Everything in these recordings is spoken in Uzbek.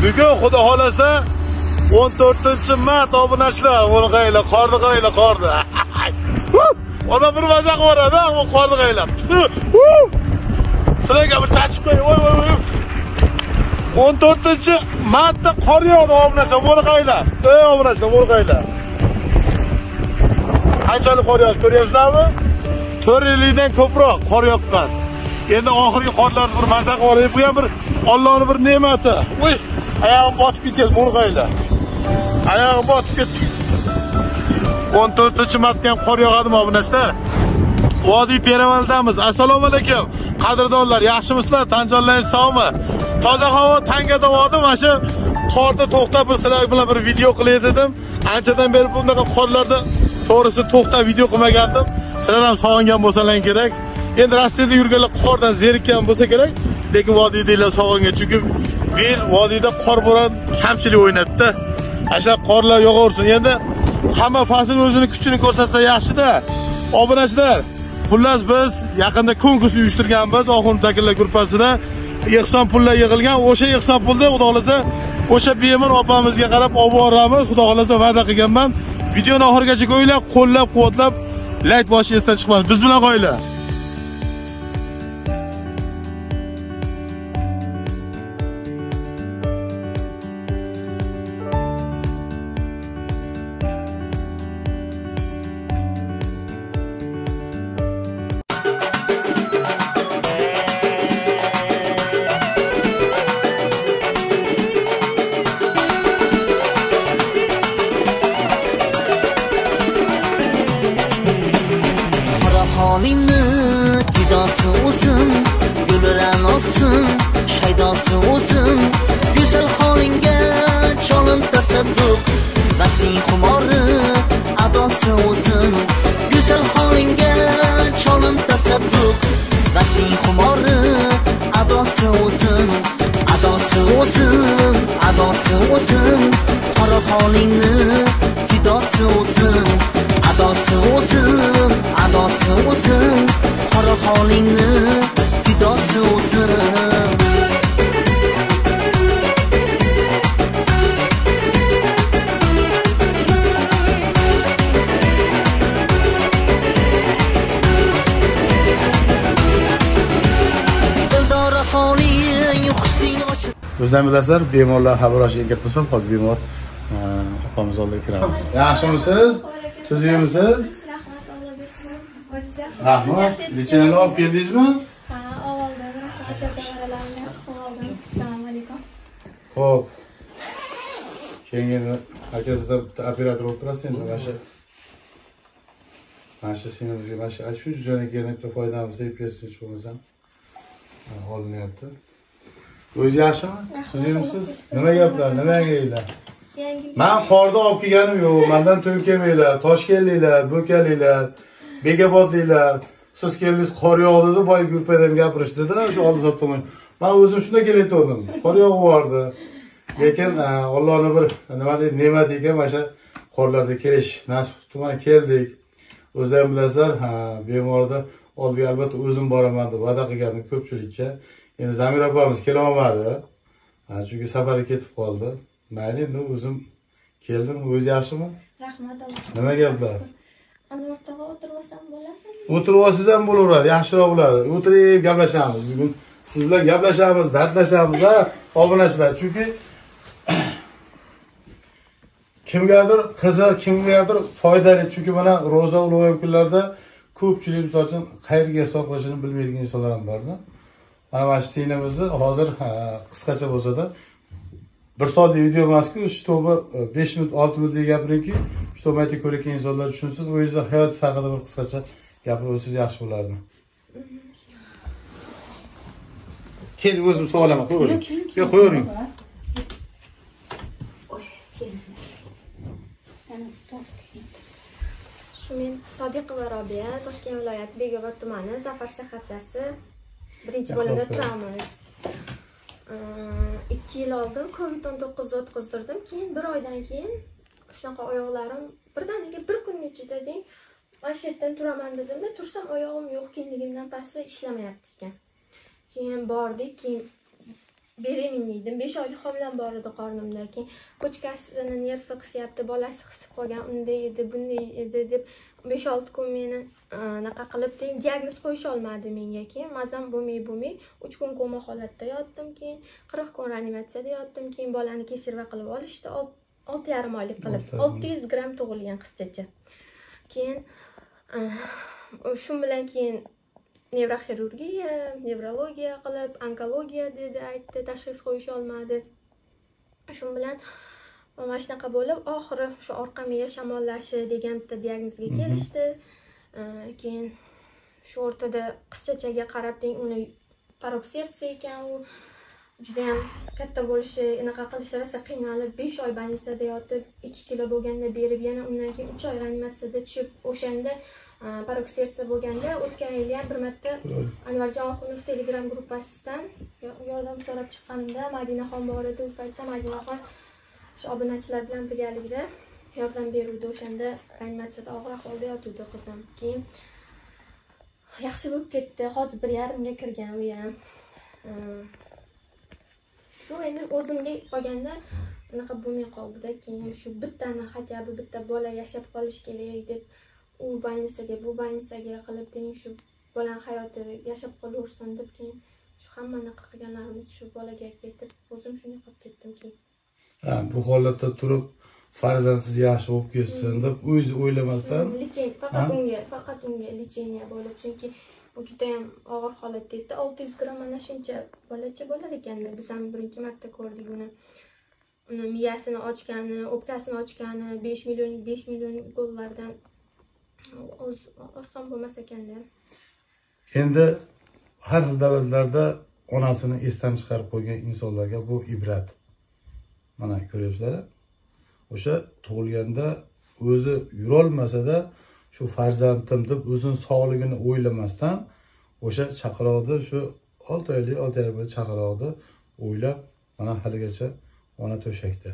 Bugun xudo xolasa 14-mart obunachilar, o'rg'aylar, qorni qaraylar, qorni. Ona bir maza qilib boradi, u qorni qaylab. Sizlarga bir tachib qo'y. Voy. 14-martda qor yog'di obunachilar, o'rg'aylar. Ey obunachilar, o'rg'aylar. Qanchalik qor yog'di ko'ryapsizlarmi? 4 dan ko'proq qor yoqqan. Endi oxirgi qorlarni bir maza qilib borib, bu ham bir Allohning bir ne'mati. Voy, oyog'im botib ketdi, o'rg'aylar. Oyog'im botib ketdi. 14-martda ham qor yog'adimi obunachilar? Vodiy Peravaldamiz. Assalomu alaykum. Qadrdonlar, yaxshimisizlar? Tanjonlaringiz sog'mi? Toza havo, tanga davodim. Mana shu qorda to'xtab sizlar bilan bir video qilay dedim. Anchadan beri bunday qorlarda to'g'risi to'xtab video qilmagandim. Sizlar ham sog'ingan bo'lsalaring kerak. Endi Rossiyada yurganlar qordan zerikkan bo'lsa kerak, lekin vodiydagilar sog'ingan. Chunki bir vodiyda qor bo'ron kamchilik o'ynatdi. Asha qorlar yog'aversin. Endi hamma fasl o'zining kuchini ko'rsatsa yaxshi-da. Obunachilar, xullas biz yaqinda konkurs uyushtirganmiz, Oxundagilar gruppasida ehson pullar yig'ilgan. O'sha ehson pulni xudo xolasa o'sha bemor opamizga qarab olib boramiz. Xudo xolasa va'da qilganman. Videoni oxirigacha ko'ylab, qo'llab-quvvatlab, layk boshi esdan chiqmas. Biz bilan qo'yinglar. Fidosi o'zim, yo'lidan olsin, shaydosi o'zim. Go'zal holingga jonim tasadduq, vasing xumori adosi o'zim. Go'zal holingga jonim tasadduq, vasing xumori adosi o'zim. Adosi o'zim, adosi o'zim. Qora holingni fidosi o'zim. Adosi o'zim, adosi o'zim. Qora holingni fidosi o'zim. Dildora holing husning ochib. O'zdan bilasizlar, bemorlar xabar olish eng katta misollar, hozir bemor opamiz oldiga kiramiz. Yaxshimisiz? Tuzukmisiz? Rahmat. Lichinani olib keldingizmi? Ha, avvalda rahmat oldim. Assalomu alaykum. Xo'p. Keyin aka sizlar bitta operator o'tirasiz endi mana shu sinimizga mana shu joydan kelib foydamiz deb bersiz bo'lmasam. Olinyapti. O'zi yaxshimi? Tuzukmisiz? Nima gaplar? Nima yanganglar? Men qorda olib kelganim yo'q. Mendan to'y kelmaylar, Toshkentliklar, Bo'kaliklar, Bekobodliklar. Siz keldingiz, qor yog'di deb boy gurpadan gapirishdi-da, o'sha oldi tomon. Men o'zim shunda kelayotgandim. Qor yog'ib bordi. Lekin Allohning bir nima deydi, ne'mat ekan, mana shu qorlarda kelish nasib qildi. Mana keldik. O'zlaring bilasizlar, bemorda oldiga albatta o'zim boraman deb va'da qilgandim ko'pchilikka. Endi Zamira opamiz kela olmadi. Chunki safarga ketib qoldi. Mayli, endi o'zim keldim. O'zi yaxshimi? Rahmat Alloh. Nima gaplar? Anvartaba o'tirib olsam bo'ladimi? O'tirib olsangiz ham bo'laveradi, yaxshiroq bo'ladi. O'tirib gaplashamiz. Bugun siz bilan gaplashamiz, dardlashamiz, obunachilar. Chunki kimgadir qiziq, kimgadir foydali. Chunki mana ro'za ulug'aygan kunlarda ko'pchilik misol uchun qayerga hisob qilishini bilmaydigan insonlar ham borda. Mana shu sinimizni hozir qisqacha bo'lsa-da 1 soatlik video emas-ku, shu to'g'ri 5 minut, 6 minutlik gapiringki, shu to'g'ri aytib ko'rayotgan insonlar tushunsin. O'zingizni hayot haqida bir qisqacha gapirib o'tsangiz yaxshi bo'lardi. Kel, o'zim savolaman, qo'ying. Yo'q, qo'ying. Shu men Sodiqova Robiya, Toshkent viloyati Bekobod tumani Zafar shaharchasi 1-bo'limda turamiz. 2 yil oldin COVID-19 o'tkazdirdim. Keyin 1 oydan keyin shunaqa oyoqlarim birdaniga bir kunning ichida mana shu yerdan turaman dedim-da, tursam oyog'im yo'q, kindigimdan pastda ishlamayapti ekan. Keyin bordik, keyin beraman dedim. 5 oylik homilam bor edi qornimda. Keyin ko'chkasini nervi qisyapti, bolasi qisib qolgan, unday edi, bunday edi deb 5-6 kun meni naqa qilib diagnoz qo'yisha olmadi menga. Keyin mazam bo'lmay 3 kun koma holatda yotdim, keyin 40 kun reanimatsiyada yotdim, keyin bolani kesirva qilib olishdi, 6,5 oylik qilib 600 gram tug'ilgan qizchacha. Keyin shu bilan keyin nevroxirurgiya, nevrologiya qilib, onkologiya dedi, aytdi, tashxis qo'yisha olmadi. Shu bilan mana shunaqa bo'lib, oxiri shu orqa miya shamollashi degan bitta diagnozga kelishdi. Keyin shu o'rtada qizchachaga qarab, uni paroksersiya ekan, u juda ham katta bo'lishi, anaqa qilishi rosa qiynalib, 5 oy больницада yotib, 2 kilo bo'lganda berib, yana undan keyin 3 oy reanimatsiyada tushib, o'shanda paroksersiya bo'lganda o'tgan yil ham bir marta Anvarjon Oxunov Telegram gruppasidan yordam so'rab chiqqanimda Madinaxon bor edi. U paytda Madinaxon shu obunachilar bilan birgalikda yordam beruvdi. O'shanda reanimatsiyada og'ir ahvolda yotuvdi qizim. Keyin yaxshi bo'lib ketdi. Hozir 1,5 ga kirgan u ham. Shu endi o'zimga qolganda unaqa bo'lmay qoldi-da. Keyin shu bittani hatto bitta bola yashab qolish kerak deb u больницаga, bu больницаga qilib shu bolang hayoti yashab qolaversin deb keyin shu hammani qilganlarimiz shu bolaga ketib, o'zim shunday qilib ketdim keyin. Bu holatda turib farzandsiz yaxshi bo'lib ketsin deb o'zi o'ylamasdan faqat unga lecheniya bo'lib, chunki u juda ham og'ir holatda edi. 600 gram mana shuncha bolacha bo'lar ekanda. Biz ham birinchi marta ko'rdik uni. Uni miyasini ochgani, o'pkasini ochgani 5 million dollardan oson bo'lmas ekanda. Endi har xil davlatlarda onasini esdan chiqarib qo'ygan insonlarga bu ibrat. Mana ko'ryapsizlar. O'sha tug'ilganda o'zi yura olmasa-da shu farzandim deb o'zining sog'ligini o'ylamasdan o'sha chaqaloqni shu 6 oylik, 6,5 oylik chaqaloqni o'ylab mana haligacha ona to'shakda.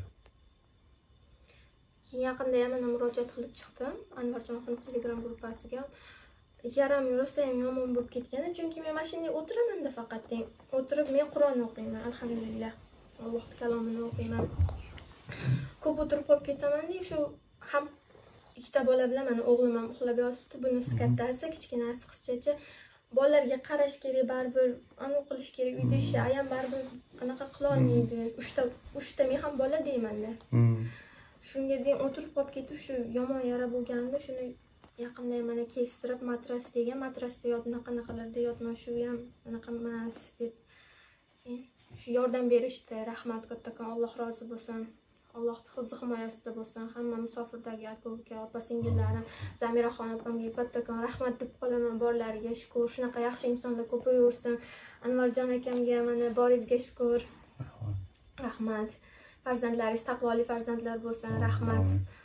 Yaqinda ham mana murojaat qilib chiqdim Anvarjon Oxunov Telegram gruppasiga. Yaram yursa ham yomon bo'lib ketgan, chunki men mashinada o'tiraman-da, faqat o'tirib men Qur'on o'qiyman, alhamdulillah. Allohning kalomini o'qiyman. Ko'p o'tirib qolib ketaman-da, shu ham ikkita bola bilan mana o'g'lim ham uxlab yotibdi, bunisi kattasi, kichkinasi qizchacha. Bolalarga qarash kerak, baribir aniq qilish kerak, uyda ish, ayam baribir anaqa qila olmaydi. 3ta men ham bola deyman-da. Shunga deyin o'tirib qolib ketib, shu yomon yara bo'lganda, shuni yaqinda mana kestirib, matrasda qanaqalarda yotma, shu ham anaqa emas deb. Shu yordam berishdi, rahmat kattakon, Alloh rozi bo'lsin. Alloh hifzi himoyasida bo'lsin. Hamma musofirdagi aka-uka, opa-singillarim, Zamiraxon opamga kattakon rahmat deb qolaman, borlariga shukr. Shunaqa yaxshi insonlar ko'payaversin. Anvarjon akamga mana boringizga shukr. Rahmat. Farzandlaringiz taqvoli farzandlar bo'lsin, rahmat.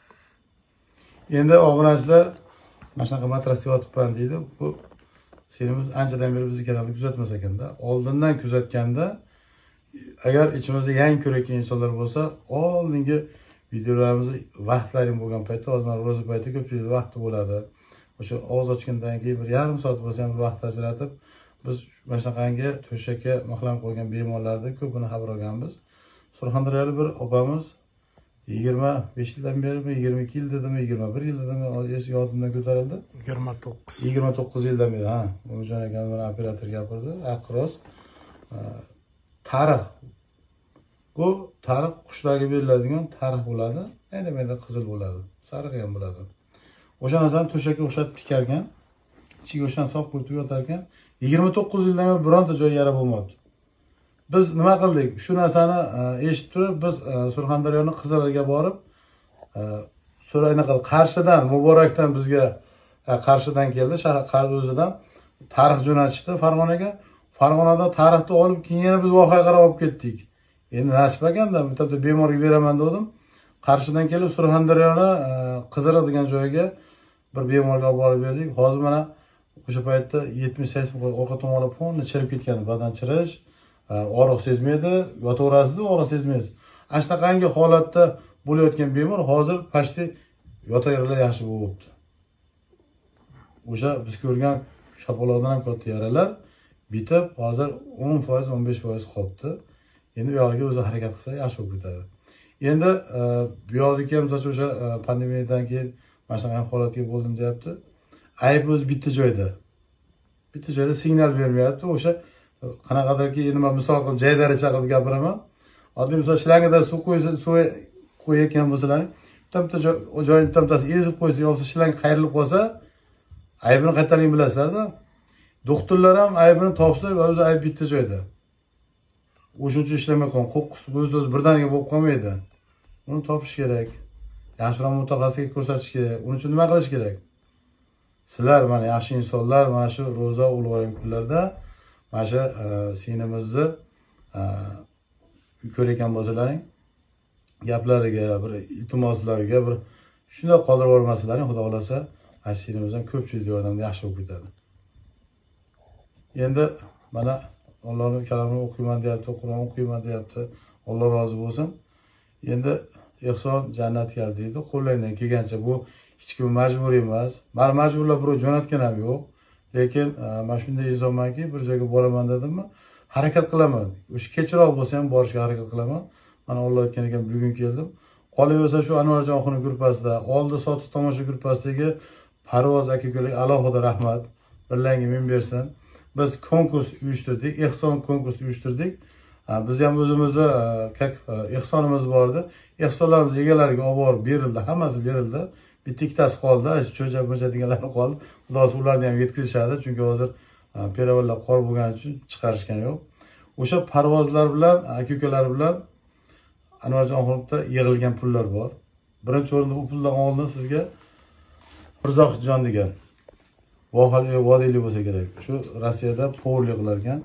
Endi obunachilar mana shunaqa matrasda yotibman deydi. Bu senimiz anchadan beri bizni kanalni kuzatmas ekanda. Oldindan kuzatganda agar ichimizda yangi ko'rayotgan insonlar bo'lsa, oldingi videolarimizni vaqtlaring bo'lgan paytda, hozir mana ro'za payti ko'pchilik vaqti bo'ladi. O'sha og'iz ochgandan keyin 1,5 soat bo'lsa ham vaqt ajratib, biz mana shunaqangi to'shakka maqlam qo'ygan bemorlarni ko'pini xabar olganmiz. Surxondaryolik bir opamiz 25 yildan berimi, 22 yil dedimi, 21 yil dedimi, yodimdan ko'tarildi. 29 yildan beri, ha. Umurjon akam mana operator gapirdi, aqros. Tarix. Bu tarix qushlarga beriladigan tarix bo'ladi. Endi qizil bo'ladi, sariq ham bo'ladi. O'sha narsani to'shakka o'xshatib tikargan, ichiga o'shan soq qo'yib yotar ekan. 29 yildan beri bironta joy yara bo'lmadi. Biz nima qildik? Shu narsani eshitib turib, biz Surxondaryoning Qiziliga borib, so'rayna qilib Qarshidan, Muborakdan bizga Qarshidan keldi, shahar o'zidan tarix jo'natishdi Farg'onaga. Farg'onada tarixni olib, keyin yana biz voqea qarab olib ketdik. Endi nasib ekanda, bitta bemorga beraman dedim. Qarshidan kelib Surxondaryoni Qiziriq degan joyga bir bemorga olib borib berdik. Hozir mana o'sha paytda 70-80 orqa tomonga ponni chirib ketgan, badan chirish, og'riq sezmaydi, yotaverasiz, og'riq sezmaysiz. Ana shunaqangi holatda bo'layotgan bemor hozir pashti yotaverlar yaxshi bo'libdi. O'sha biz ko'rgan shapaloqdan ham katta yaralar bitib, hozir 10%, 15% qolibdi. Endi u yog'iga o'zi harakat qilsa yaxshi bo'lib ketadi. Endi bu yoqdagi ham masalan o'sha pandemiyadan keyin mana shunaqa holatga bo'ldim deyapti. Ayb o'zi bitta joyda. Bitta joyda signal bermayapti. O'sha qanaqadirki endi men misol qilib jaydaricha qilib gapiraman. Oddiy misol shlangida suv qo'ysa, suv qo'yayotgan bo'lsalaring, bitta o joyni bittasi ezib qo'ysa, yo'qsa shlang qayrilib qolsa, aybini qaytaring bilasizlar-da. Doktorlar ham aybini topsa, o'zi ayb bitta joyda. O'shuning uchun ishlamay qolgan, qo'qqis o'z-o'zi birdaniga bo'lib qolmaydi. Uni topish kerak. Yaxshiroq mutaxassisga ko'rsatish kerak. Uning uchun nima qilish kerak? Sizlar mana yaxshi insonlar mana shu ro'za ulg'aygan kunlarda mana shu sinimizni ko'rayotgan bo'lsalaring, gaplariga, bir iltimoslariga bir shunday qoldirib yubormasalaring, Xudo xolasa, sinimizdan ko'pchilik yordamda yaxshi bo'lib ketadi. Endi mana Allohning kalamini o'qiyman deyapti, Qur'on o'qiyman deyapti. Alloh rozi bo'lsin. Endi ehson jannat keldi deydi. Qo'lingdan kelgancha bu hech kim majburiy emas. Meni majburlab birov jo'natgan ham yo'q. Lekin men shunday insonmanki, bir joyga boraman dedimmi, harakat qilaman. O'sha kechroq bo'lsa ham borishga harakat qilaman. Mana Alloh aytgan ekan, bugun keldim. Qolaversa shu Anvarjon xonning gruppasida, oldi sotiq tomosha gruppasidagi Parvoz aka-ukalarga alohida rahmat. Birlarga men bersin. Biz konkurs uyushtirdik, ehson konkursi uyushtirdik. Biz ham o'zimizni ehsonimiz bor edi. Ehsonlarimiz egalariga olib borib berildi, hammasi berildi. Bitta ikkitasi qoldi, cho'ja-mo'ja deganlar qoldi. Xudosi ularni ham yetkazishadi, chunki hozir peravallar qor bo'lgani uchun chiqarishgan yo'q. O'sha parvozlar bilan, aka-ukalar bilan Anvarjon xonimda yig'ilgan pullar bor. Birinchi o'rinda u puldan oldin sizga Mirzohidjon degan vodiyli bo'lsa kerak. Shu Rossiyada polli qilar ekan.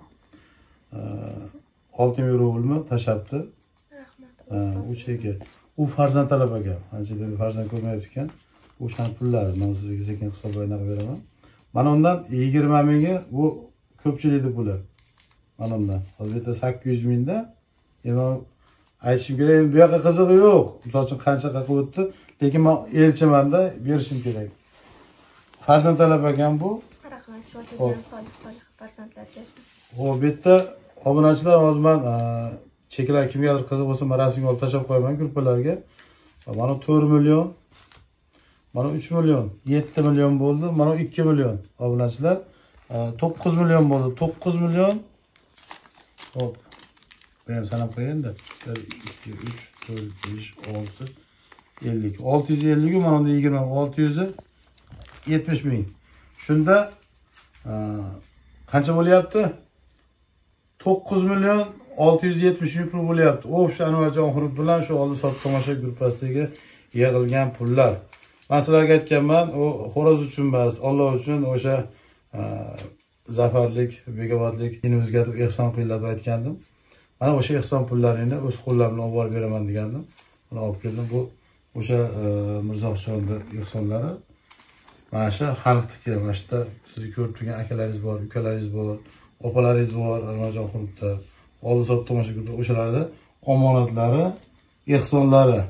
6 rublmi tashabdi. Rahmat. U cheki. U farzand talab ekan. Anchadan farzand ko'rmayapti ekan. O'shan pullar men sizga sekin hisoblayna beraman. Mana undan 20 mingga bu ko'pchilikning puli. Mana undan. Hozirda 800 mingda. Endi aytishim kerak, bu yoqqa qizig'i yo'q. Misol uchun qancha qilib o'tdi, lekin men elchimanda berishim kerak. Farzand talab ekan bu. Rahmat, shogirdlar solih farzandlarga. Bu bitta obunachilar hozir men cheklar kimgadir qiziq bo'lsa, men rasmga olib tashlab qo'yaman gruppalarga. Mana 4 million, mana 3 million, 7 million bo'ldi, mana 2 million obunachilar. 9 million bo'ldi. 9 million. Hop. Ben sanab qo'yayda. 1 2 3 4 5 6 50. 650 ga mana unda 20 670 ming. Shunda qancha bo'lyapti? 9 million 670 ming pul bo'lyapti. O'sha Anvarjon Xurib bilan shu oldi sotib tomosha gruppasidagi yig'ilgan pullar. Men sizlarga aytganman, u xo'roz uchun emas, Alloh uchun o'sha zafarlik, begovatlik dinimizga deb ehson qilinglar deb aytgandim. Mana o'sha ehson pullarini o'z qo'llarim bilan olib borib beraman degandim. Buni olib keldim. Bu o'sha Mirzohjonning ehsonlari. Mana shu xalqniki, mana shu sizni ko'rib turgan akalaringiz bor, ukalaringiz bor, opalaringiz bor, Anvarjon Xuribda. Oldi sotib tomosha qilib o'shalarda omonatlari, ehsonlari.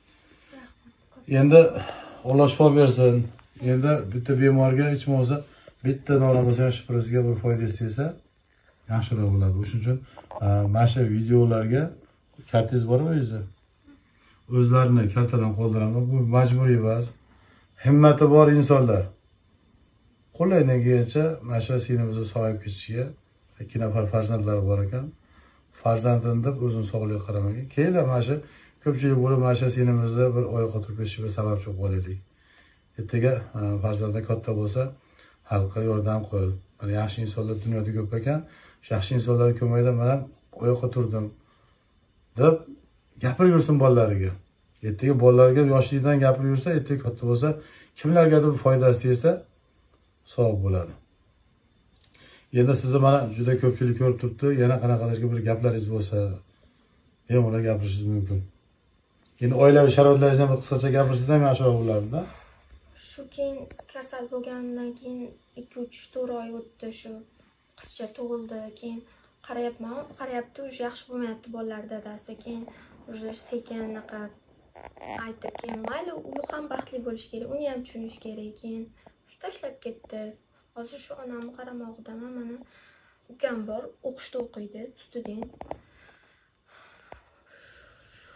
Endi Alloh shifo bersin. Endi bitta bemorga hech bo'lmasa bitta dona bo'lsa ham shifrasiga bir foyda yetsa yaxshiroq bo'ladi. O'shuning uchun mana shu videolarga kartangiz bormi o'zingiz? O'zlarini kartadan qoldiraman. Bu majburiy emas. Himmati bor insonlar. Qo'llaydan kelgancha mana shu sinimizni sog'ayib ketishiga 2 nafar farzandlari bor ekan. Farzandini deb o'zini sog'ligiga qaramagan. Keyin mana shu ko'pchilik bo'lib mana shu sinimizni bir oyoqqa turib ketishiga sababchi bo'lib qolaylik. Ertaga farzandi katta bo'lsa, xalqqa yordam qil. Mana yaxshi insonlar dunyoda ko'p ekan. Shu yaxshi insonlar ko'mayda men ham oyoqqa turdim deb gapirib yursin bolalariga. Ertaga bolalarga yoshlikdan gapirib yursa, ertaga katta bo'lsa, kimlargadir foydasi tegsa, sog' bo'ladi. Endi sizni mana juda ko'pchilik ko'rib turibdi. Yana qanaqadirki bir gaplaringiz bo'lsa, bemalol gapirishingiz mumkin. Endi oilaviy sharoitlaringizni ham qisqacha gapirsangiz ham yaxshiroq bo'lardi-da. Shu keyin kasal bo'lgandan keyin 2-3 oy o'tdi, shu qizcha tug'ildi, keyin qarayapti, o'sha yaxshi bo'lmayapti bolalar dadasi, keyin o'sha sekin anaqa aytib, keyin mayli, u ham baxtli bo'lish kerak, uni ham tushunish kerak, keyin shu tashlab ketdi. Hozir shu onamni qaramog'idaman, mana ukam bor, o'qishda o'qiydi, student.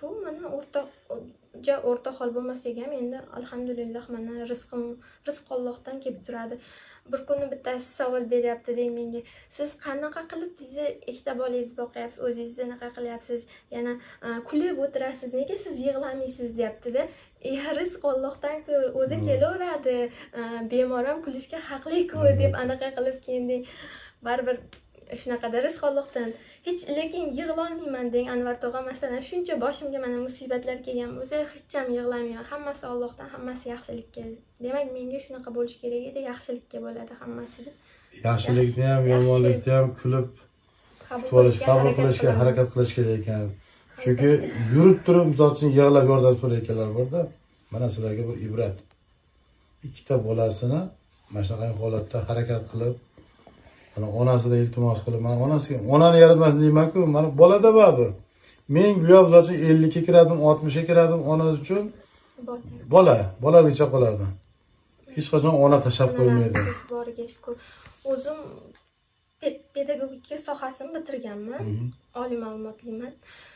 shu mana o'rta hol bo'lmasak ham endi alhamdulillah mana rizq Allohdan kelib turadi. Bir kuni bittasi savol beryapti deydi menga. Siz qanaqa qilib dedi ikkita bolangizni boqyapsiz, o'zingizni qanaqa qilyapsiz? Yana kulib o'tirasiz, nega siz yig'lamaysiz deyapti-da. Rizq Allohdan-ku, o'zi kelaveradi. Bemor ham kulishga haqli-ku deb anaqa qilib keyin baribir shunaqada rizq Allohdan. Hech lekin yig'lolmayman deng Anvar tog'a, masalan, shuncha boshimga mana musibatlar kelgan bo'lsa, hech ham yig'lamayman. Hammasi Allohdan, hammasi yaxshilikka. Demak, menga shunaqa bo'lish kerak edi, yaxshilikka bo'ladi hammasi. Yaxshilikni ham, yomonlikni ham kulib qabul qilishga harakat qilish kerak ekan. Chunki yurib turib, misol uchun yig'lab yordam so'rayotganlar bor-da. Mana sizlarga bir ibrat. Ikkita bolasini mana shunday holatda harakat qilib, mana onasidan iltimos qilib, mana onasiga, onani yaratmasin deyman-ku, mana bolada baribir. Men bu yoq misol uchun 50 ga kiradim, 60 ga kiradim, ona uchun bolalicha qoladi. Hech qachon ona tashab qo'ymaydi. Boriga shukr. O'zim pedagogika sohasini bitirganman. Oliy ma'lumotliman.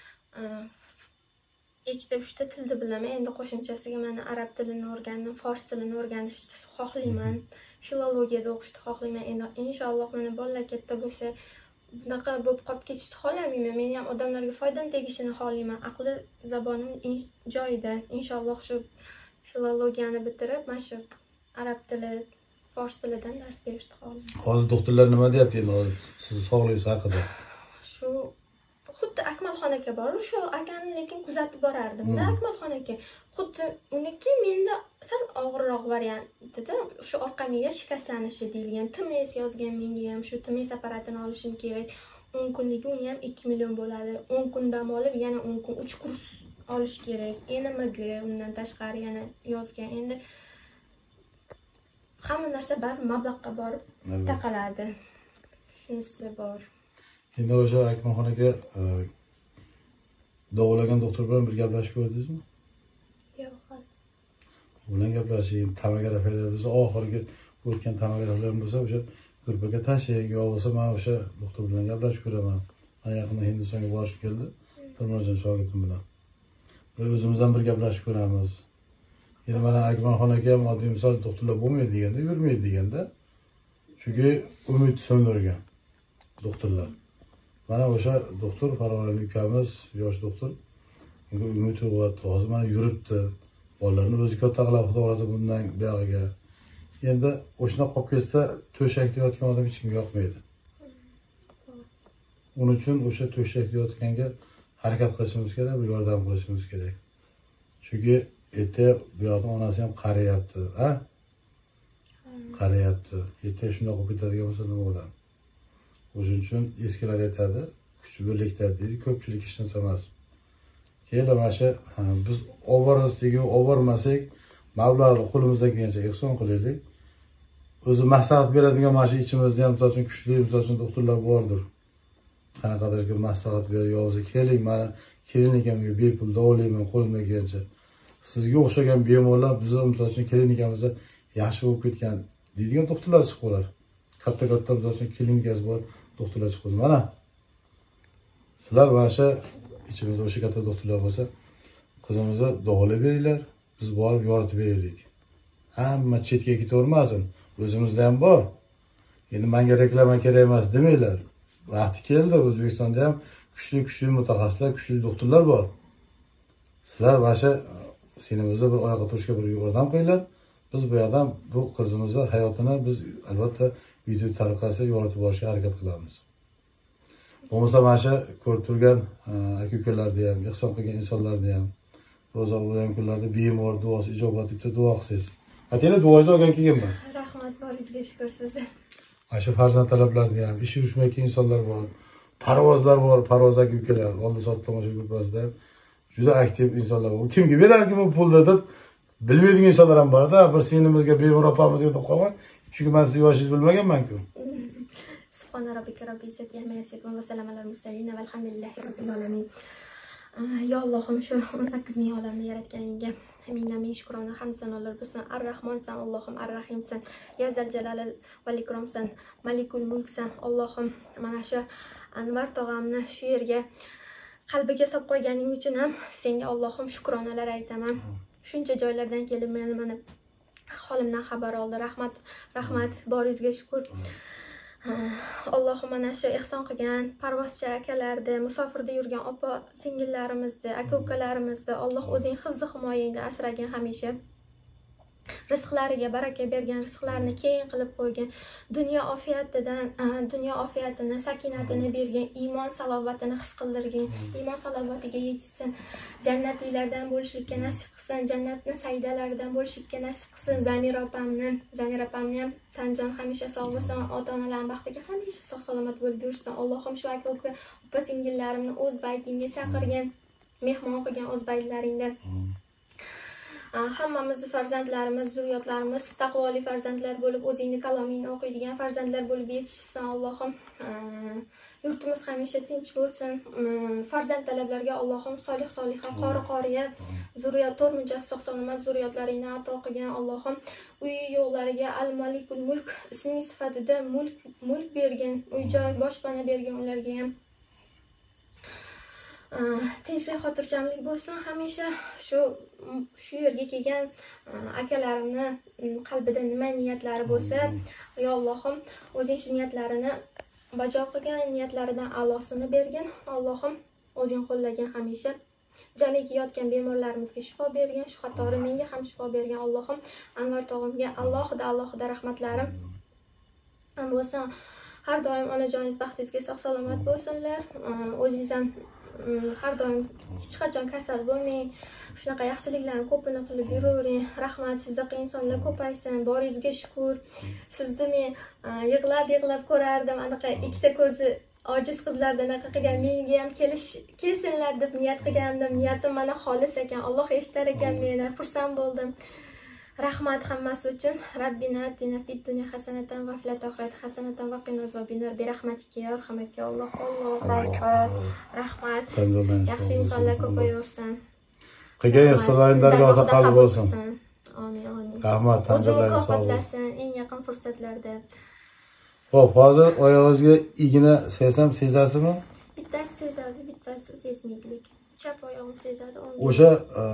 Ikkita uchta tilni bilaman. Endi qo'shimchasiga mana arab tilini o'rgandim, fors tilini o'rganishni xohlayman. Filologiyada o'qishni xohlayman. Endi inshaalloh mana bolalar katta bo'lsa, bunaqa bo'lib qolib ketishni xohlamayman. Men ham odamlarga foydam tegishini xohlayman. Aqli, zabonim joyida. Inshaalloh shu filologiyani bitirib, mana shu arab tili, fors tilidan dars berishni xohlayman. Hozir doktorlar nima deyapti endi siz sog'lig'ingiz haqida? Shu xuddi Akmalxon aka bor, shu akani lekin kuzatib borardim-da Akmalxon aka. Xuddi uniki menda sal og'irroq variantida shu orqa miya shikastlanishi deyilgan. TMS yozgan menga ham, shu TMS apparatini olishim kerak. 10 kunligi uni ham 2 million bo'ladi. 10 kun dam olib, yana 10 kun 3 kurs olish kerak. NMG undan tashqari yana yozgan. Endi hamma narsa bar mablag'ga borib taqaladi. Shunisi bor. Endi o'sha Akmalxon aka davolagan doktor bilan bir gaplashib ko'rdingizmi? Yo'q. U bilan gaplashing, tomografiyalar bo'lsa, oxirgi o'tgan tomografiyalar bo'lsa, o'sha gruppaga tashlang, yo bo'lsa men o'sha doktor bilan gaplashib ko'raman. Mana yaqinda Hindistonga borib keldi, Turmujon shogirdim bilan. Bir o'zimizdan bir gaplashib ko'ramiz. Endi mana Akmalxon aka ham oddiy misol doktorlar bo'lmaydi deganda, yurmaydi deganda. Chunki umid so'ndirgan doktorlar. Mana o'sha doktor Farg'onalik ukamiz, yosh doktor, unga umid uyg'otdi. Hozir mana yuribdi. Bolalarni o'zi katta qilib xudo xolasa bundan buyog'iga. Endi o'shina qolib ketsa, to'shakda yotgan odam hech kimga yoqmaydi. Uning uchun o'sha to'shakda yotganga harakat qilishimiz kerak, bir yordam qilishimiz kerak. Chunki erta bu yoqda onasi ham qarayapti, ha? Qarayapti. Erta shunday qilib ketadigan bo'lsa nima bo'ladi? O'shuning uchun eskilar aytadi, kuchli birlikda deydi, ko'pchilik hech narsa emas. Keyin mana shu biz olmasak, mablag'ni qo'limizdan kelgancha ehson qilaylik. O'zi maslahat beradigan mana shu ichimizda ham misol uchun kuchli, misol uchun doktorlar bordir. Qanaqadirki maslahat ber, yo'qsa keling, mana klinikamga bepul davolayman qo'limdan kelgancha. Sizga o'xshagan bemorlar bizning misol uchun klinikamizda yaxshi bo'lib ketgan deydigan doktorlar chiqib qolar. Katta misol uchun klinikasi bor doktorlar chiqib qo'ydi. Mana sizlar mana shu ichimizda o'sha katta doktorlar bo'lsa, qizimizni davolab beringlar, biz borib yoritib beraylik. Hamma chetga ketavermasin. O'zimizda ham bor. Endi menga reklama kerak emas demanglar. Vaqti keldi, O'zbekistonda ham kuchli mutaxassislar, kuchli doktorlar bor. Sizlar mana shu senimizni bir oyoqqa turishga bir yordam qilinglar. Biz bu yerdan bu qizimizni hayotini biz albatta video tariqasida yoritib borishga harakat qilamiz. Bo'lmasa mana shu ko'rib turgan aka-ukalarni ham, ehson qilgan insonlarni ham ro'za o'qigan kunlarda bemor duosi ijobat deb duo qilsangiz. Ataylar duoingizni olgan kelganman. Rahmat, boringizga shukr sizga. Mana shu farzand talablarni ham, ishi yurishmayotgan insonlar bor, parvozlar bor, parvoz aka-ukalar, oldi sotdi tomosha gruppasida juda aktiv insonlar bor. Kimga berarkin bu pulni deb bilmaydigan insonlar ham bor-da. Bir sinimizga, bemor opamizga deb qo'ygan. Chunki men sizni yoshingizni bilmaganman-ku. Subhana robbika robbil izzati amma yasifun va salamun alal mursalin va alhamdulillahi robbil alamin. Ya Allohim shu 18 ming olamni yaratganingga ming shukrona hamd sanolar bo'lsin. Ar-Rahmonsan, Allohim Ar-Rahimsan. Ya zal jalal val ikromsan, Malikul mulksan. Allohim mana shu Anvar tog'amni shu yerga qalbiga solib qo'yganing uchun ham senga Allohim shukronalar aytaman. Shuncha joylardan kelib meni mana holimdan xabar oldi. Rahmat, boringizga shukr. Allohim mana shu ehson qilgan parvozchi akalarni, musofirda yurgan opa singillarimizni, aka ukalarimizni Alloh o'zing hifzi himoyangda asragin hamisha. Rizqlariga baraka bergan, rizqlarini keng qilib qo'ygan, dunyo ofiyatini, sakinatini bergan, iymon salobatini his qildirgan, iymon salobatiga yetishsin, jannatliklardan bo'lishlikka nasib qilsin, jannatni saydalaridan bo'lishlikka nasib qilsin. Zamira opamni ham Tanjon hamisha sog' bo'lsin, ota-onalarning baxtiga hamisha sog' salomat bo'lib yursin. Allohim shu aka uka opa singillarimni o'z baytingga chaqirgan, mehmon qilgan o'z baytlaringda. Hammamizni farzandlarimiz, zurriyotlarimiz taqvoli farzandlar bo'lib, o'zingni kalomingni o'qiydigan farzandlar bo'lib yetishsin. Allohim yurtimiz hamisha tinch bo'lsin. Farzand talablarga Allohim solih-soliha, qori-qoriya, zurriyot to'rmuncha sog'-salomat zurriyotlaringni ato qilgan. Allohim uyi yo'qlariga al-malikul mulk ismi sifatida mulk bergan, uy-joy, boshpana bergan ularga ham tinchlik, xotirjamlik bo'lsin. Hamisha shu yerga kelgan akalarimni qalbida nima niyatlari bo'lsa, yo Allohim o'zing shu niyatlarini bajo qilgan, niyatlaridan a'losini bergin. Allohim o'zing qo'llagan hamisha jamiki yotgan bemorlarimizga shifo bergan, shu qatori menga ham shifo bergan. Allohim Anvar tog'imga alohida rahmatlarim bo'lsin. Har doim onajoningiz baxtingizga sog' salomat bo'lsinlar. O'zingiz ham har doim hech qachon kasal bo'lmang. Shunaqa yaxshiliklarni ko'pini qilib yuravering. Rahmat, sizdaqa insonlar ko'paysin. Boringizga shukr. Sizni men yig'lab ko'rardim. Anaqa ikkita ko'zi ojiz qizlarda anaqa qilgan, menga ham kelsinlar deb niyat qilgandim. Niyatim mana xolis ekan. Alloh eshitar ekan meni. Xursand bo'ldim. Rahmat hammasi uchun. Rabbina atina fid dunya hasanatan va fil oxirati hasanatan va qina azobinar. Bi rahmatika ya arhamaka Alloh. Allohu akbar. Rahmat. Yaxshi insonlar ko'payaversin. Qilgan ihsonlaring dargohida qabul bo'lsin. Amin. Rahmat, tanjollaringiz sog' bo'lsin. Eng yaqin fursatlarda. Xo'p, hozir oyog'ingizga igna sezsam sezasizmi? Bittasi sezadi, bittasi sezmaydi. Chap oyog'im sezadi. O'sha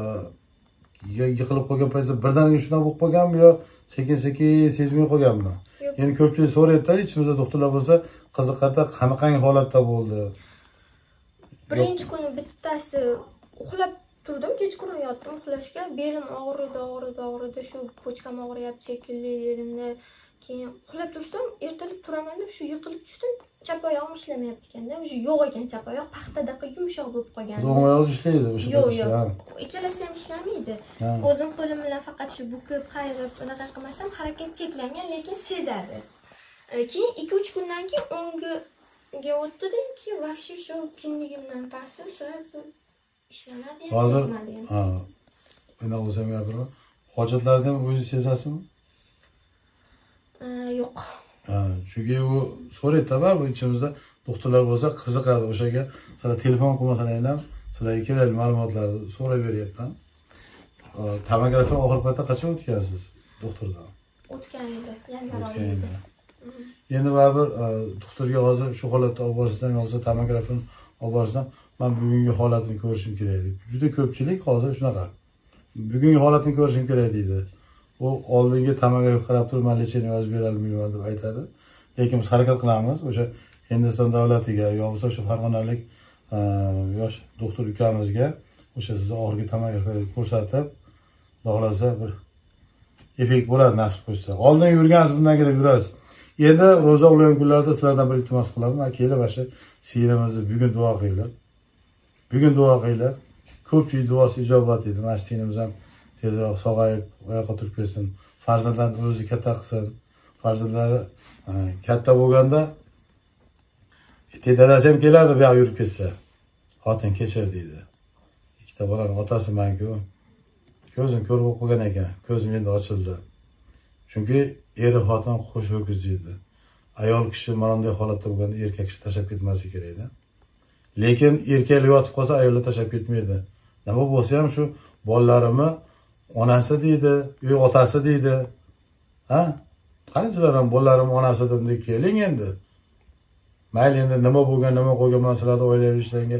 yiqilib qolgan paytda birdaniga shunaqa bo'lib qolganmi yo sekin sezmay qolganmi? Endi ko'pchilik so'raydi-da, ichimizda doktorlar bo'lsa, qiziqadi, qanaqangi holatda bo'ldi? Birinchi kuni bittasi uxlab turdim, kechqurun yotdim uxlashga, belim og'ridi, shu pochkam og'riyapti shekilli dedim-da. Keyin uxlab tursam, ertalab turaman deb shu yiqilib tushdim. Chap oyog'im ishlamayapti ekanda. O'sha yo'q ekan chap oyoq, paxtadaqa yumshoq bo'lib qolgan. O'ng oyog'ingiz ishlaydi o'sha paytda? Yo'q. Ikkalasi ham ishlamaydi. O'zim qo'lim bilan faqat shu bukib, qayrib, unaqa qilmasam harakat cheklangan, lekin sezadi. Keyin 2-3 kundan keyin o'ngiga o'tdi-da, keyin vafshi shu kindigimdan pasti sirasi ishlanadi ham sezmadi ham. Endi o'zim gapiraman. Hojatlarni ham o'zingiz sezasizmi? Yo'q. Chunki u so'raydi-da, bu ichimizda doktorlar bo'lsa qiziqadi o'shaga. Sizlar telefon qilmasangiz ham sizlarga kerakli ma'lumotlarni so'rab beryapman. Tomografiya oxir paytda qachon o'tgansiz doktordan? O'tgan edi, yanvar oyida. Endi baribir doktorga hozir shu holatda olib borsam yo'qsa tomografini olib borsam, men bugungi holatini ko'rishim kerak deb. Juda ko'pchilik hozir shunaqa. Bugungi holatini ko'rishim kerak deydi. U oldingi tomograf qarab turib, men lecheniya yozib bera olmayman deb aytadi. Lekin biz harakat qilamiz o'sha Hindiston davlatiga yoki o'sha farg'onalik yosh doktor ukamizga o'sha sizni oxirgi tomografni ko'rsatib, xohlasa bir effekt bo'ladi nasib qilsa. Oldin yurgansiz, bundan kelib yurasiz. Endi ro'za o'lagan kunlarda sizlardan bir iltimos qilaman. Kelib o'sha singlimizni bugun duo qilinglar. Bugun duo qilinglar. Ko'pchilik duosi ijobat edi. Mana singlimiz ham tezroq sog'ayib, oyoqqa turib kelsin. Farzandlarni o'zi katta qilsin. Farzandlari katta bo'lganda dadasi ham keladi, bu yoqqa yurib ketsa. Xotin kechir deydi. Ikkita bolaning otasi men-ku. Ko'zim ko'r bo'lib qolgan ekan. Ko'zim endi ochildi. Chunki eri xotin qo'sh ho'kiz deydi. Ayol kishi mana bunday holatda bo'lganda erkak kishi tashlab ketmasligi kerak-da. Lekin erkak yotib qolsa, ayollar tashlab ketmaydi. Nima bo'lsa ham shu bolalarimni onasi deydi, uy otasi deydi. Qanchalar ham bolalarim onasi deb keling endi. Mayli endi nima bo'lgan, nima qo'ygan, men sizlarni o'ylab ishlanga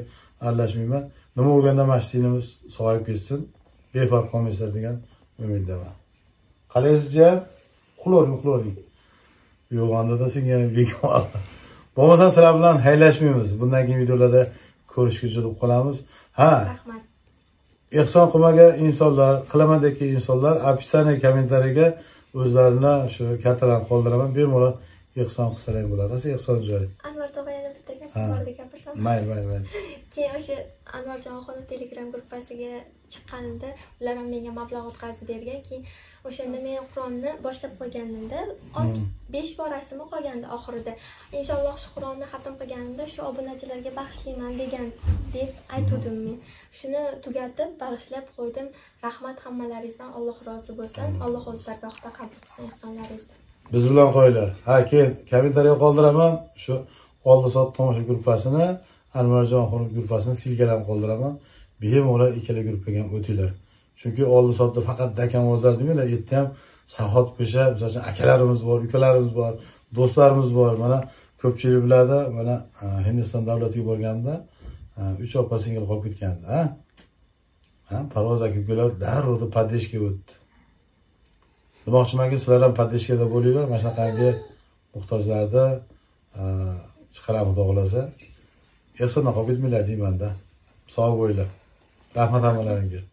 aralashmayman. Nima bo'lganda mashinamiz sog'ayib ketsin, befarq qolmaysizlar degan umiddaman. Qalaysizcha? Quloring. Yo'g'onda senga begemol. Bo'lmasa sizlar bilan haylashmaymiz. Bundan keyin videolarda ko'rishguncha deb qolamiz. Ha. Rahmat. Ehson qilmagan insonlar, qilaman degan insonlar opisiya kommentariyaga o'zlarini shu kartalarni qoldiraman. Bemalol ehson qilsalar bo'ladi. Rasa ehson joy. Anvar tog'a yana bitta gap borda gapirsam. Mayli. Keyin o'sha Anvarjon Oxunov Telegram gruppasiga chiqqanimda ular ham menga mablag' o'tkazib bergan. Keyin o'shanda men Qur'onni boshlab qo'yganimda, 5 borasimi qolgandi oxirida. Inshaalloh shu Qur'onni xatm qilganimda shu obunachilarga bag'ishlayman degan deb aytdim men. Shuni tugatib bag'ishlab qo'ydim. Rahmat hammalaringizdan, Alloh rozi bo'lsin. Alloh o'z dargohida qabul qilsin ehsonlaringizni. Biz bilan qo'yinglar. Ha, keyin kommentariya qoldiraman. Shu oldi sot tomosha gruppasini, Anvarjon Oxunov gruppasini silkalarni qoldiraman. Bemalol ikkala gruppaga ham o'tinglar. Chunki oldi sotda faqat dakamozlar demaylar, yerda ham sahot qo'sha, masalan, akalarimiz bor, ukalarimiz bor, do'stlarimiz bor. Mana ko'pchilik biladi, mana Hindiston davlatiga borganimda 3 opa singil qolib ketgandi, ha? Parvoz aka-ukalar darrov paddeshga o'tdi. Demoqchimanki, sizlar ham paddeshkada bo'linglar, mana shunaqangi muhtojlarda chiqaramiz xudo xolasa. Ehsondan qolib ketmanglar deyman-da. Sog' bo'linglar. Rahmat hammalaringga.